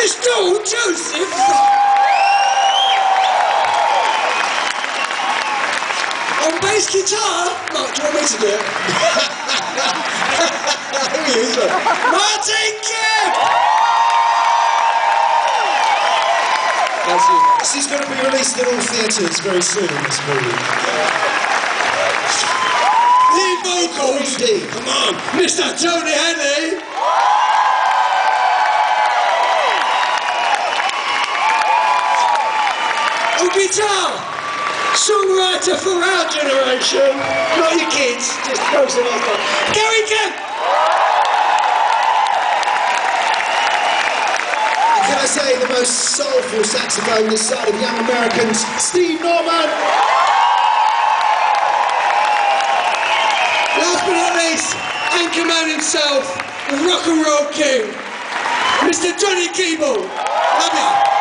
Mr. Joseph. On bass guitar, Mark, do you want me to do it? Martin Kim! This is going to be released in all theatres very soon, this movie. Lead vocals! Come on, Mr. Tony Henley! On guitar, songwriter for our generation, not your kids, just close enough. Gary Kemp! Can I say the most soulful saxophone this side of Young Americans, Steve Norman! Last but not least, Anchorman himself, the rock and roll king, Mr. Johnny Keeble. Love you.